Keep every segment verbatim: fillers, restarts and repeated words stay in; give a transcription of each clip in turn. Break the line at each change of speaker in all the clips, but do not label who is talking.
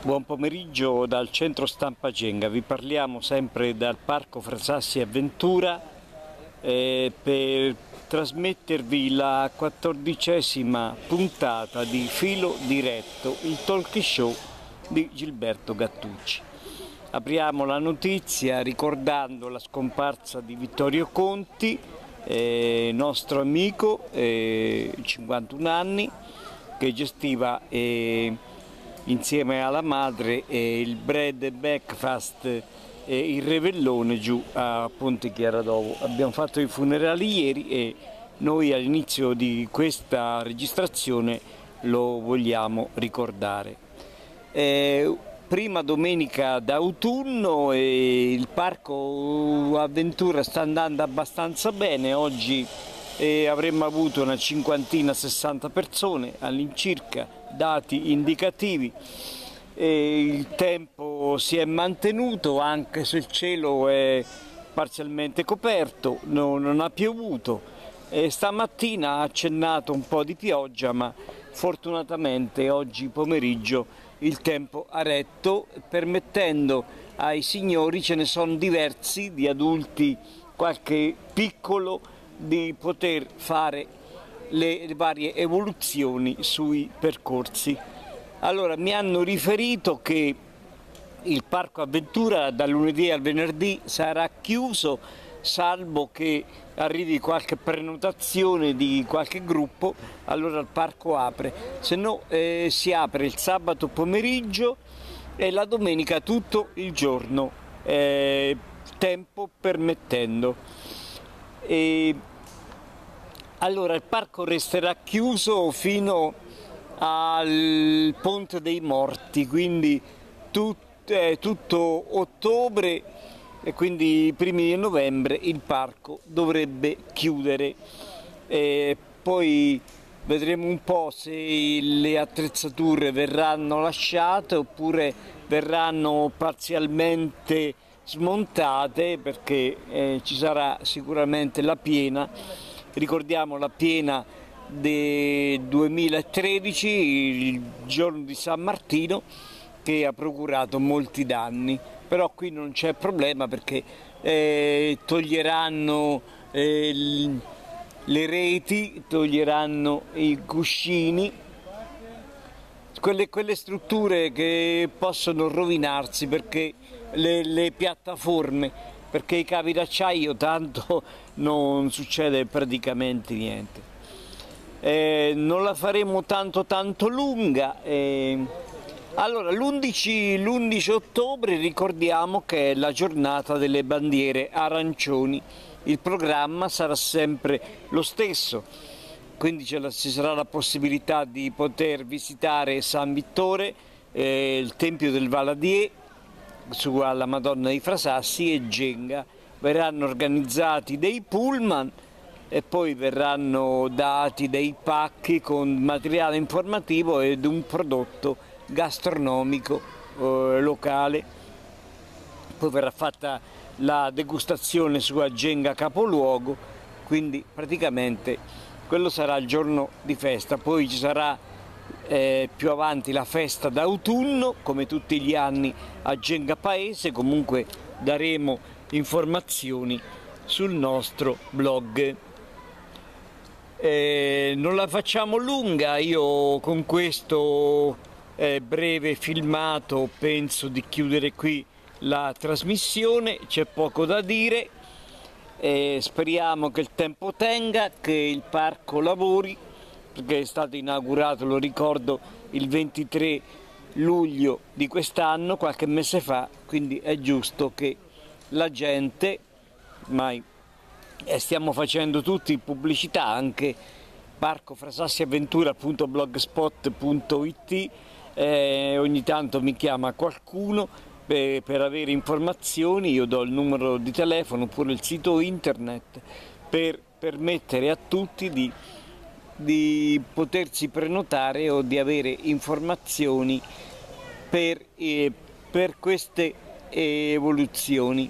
Buon pomeriggio dal centro stampa Genga, vi parliamo sempre dal Parco Frasassi Avventura eh, per trasmettervi la quattordicesima puntata di Filo Diretto, il talk show di Gilberto Gattucci. Apriamo la notizia ricordando la scomparsa di Vittorio Conti, eh, nostro amico, eh, cinquantuno anni, che gestiva eh, insieme alla madre eh, il bread and breakfast e eh, il Revellone giù a Ponte Chiaradovo. Abbiamo fatto i funerali ieri e noi all'inizio di questa registrazione lo vogliamo ricordare. Eh, prima domenica d'autunno e il Parco Avventura sta andando abbastanza bene. Oggi eh, avremmo avuto una cinquantina, sessanta persone all'incirca, dati indicativi. E il tempo si è mantenuto anche se il cielo è parzialmente coperto, no, non ha piovuto. E stamattina ha accennato un po' di pioggia, ma fortunatamente oggi pomeriggio il tempo ha retto, permettendo ai signori, ce ne sono diversi, di adulti, qualche piccolo, di poter fare le varie evoluzioni sui percorsi. Allora, mi hanno riferito che il Parco Avventura da lunedì al venerdì sarà chiuso, salvo che arrivi qualche prenotazione di qualche gruppo, allora il parco apre, se no eh, si apre il sabato pomeriggio e la domenica tutto il giorno, eh, tempo permettendo. E allora il parco resterà chiuso fino al Ponte dei Morti, quindi tut, eh, tutto ottobre e quindi i primi di novembre il parco dovrebbe chiudere. E poi vedremo un po' se le attrezzature verranno lasciate oppure verranno parzialmente smontate, perché eh, ci sarà sicuramente la piena. Ricordiamo la piena del duemilatredici, il giorno di San Martino, che ha procurato molti danni, però qui non c'è problema perché eh, toglieranno eh, le reti, toglieranno i cuscini, quelle, quelle strutture che possono rovinarsi, perché le, le piattaforme, perché i cavi d'acciaio tanto non succede praticamente niente. Eh, non la faremo tanto tanto lunga. Eh. Allora, l'undici ottobre ricordiamo che è la giornata delle bandiere arancioni. Il programma sarà sempre lo stesso, quindi ci sarà la possibilità di poter visitare San Vittore, eh, il Tempio del Valadier, su alla Madonna di Frasassi e Genga. Verranno organizzati dei pullman e poi verranno dati dei pacchi con materiale informativo ed un prodotto gastronomico eh, locale. Poi verrà fatta la degustazione su a Genga capoluogo, quindi praticamente quello sarà il giorno di festa. Poi ci sarà Eh, più avanti la festa d'autunno, come tutti gli anni a Genga Paese. Comunque daremo informazioni sul nostro blog. Eh, non la facciamo lunga, io con questo eh, breve filmato penso di chiudere qui la trasmissione, c'è poco da dire. Eh, speriamo che il tempo tenga, che il parco lavori, perché è stato inaugurato, lo ricordo, il ventitré luglio di quest'anno, qualche mese fa, quindi è giusto che la gente, ormai eh, stiamo facendo tutti pubblicità, anche parcofrasassiavventura punto blogspot punto it, eh, ogni tanto mi chiama qualcuno per, per avere informazioni, io do il numero di telefono oppure il sito internet per permettere a tutti di di potersi prenotare o di avere informazioni per, eh, per queste evoluzioni.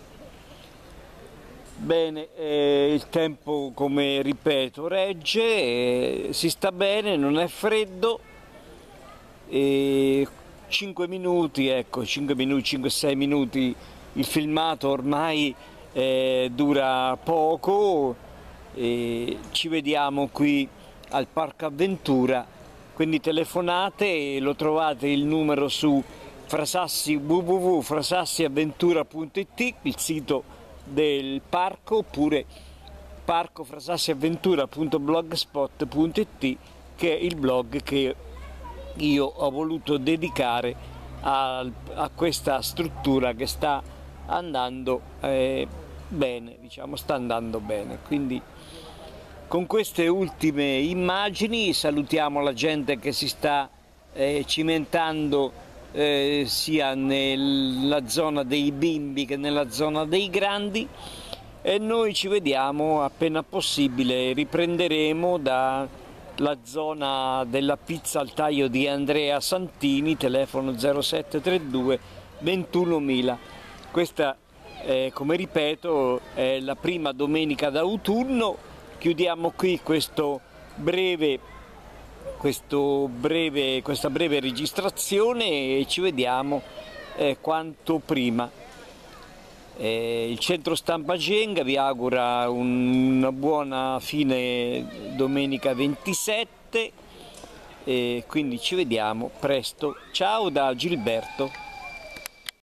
Bene, eh, il tempo, come ripeto, regge, eh, si sta bene, non è freddo, eh, cinque minuti, ecco, cinque minuti, cinque sei minuti, il filmato ormai eh, dura poco, e ci vediamo qui al Parco Avventura, quindi telefonate, lo trovate il numero su Frasassi, w w w punto frasassiavventura punto i t, il sito del parco, oppure parco frasassiavventura punto blogspot punto i t, che è il blog che io ho voluto dedicare a, a questa struttura che sta andando eh, bene, diciamo, sta andando bene. Quindi con queste ultime immagini salutiamo la gente che si sta eh, cimentando eh, sia nella zona dei bimbi che nella zona dei grandi, e noi ci vediamo appena possibile, riprenderemo da la zona della pizza al taglio di Andrea Santini, telefono zero sette tre due ventunomila. Questa, eh, come ripeto, è la prima domenica d'autunno. Chiudiamo qui questo breve, questo breve, questa breve registrazione e ci vediamo eh, quanto prima. Eh, il centro stampa Genga vi augura una buona fine domenica ventisette, e quindi ci vediamo presto. Ciao da Gilberto.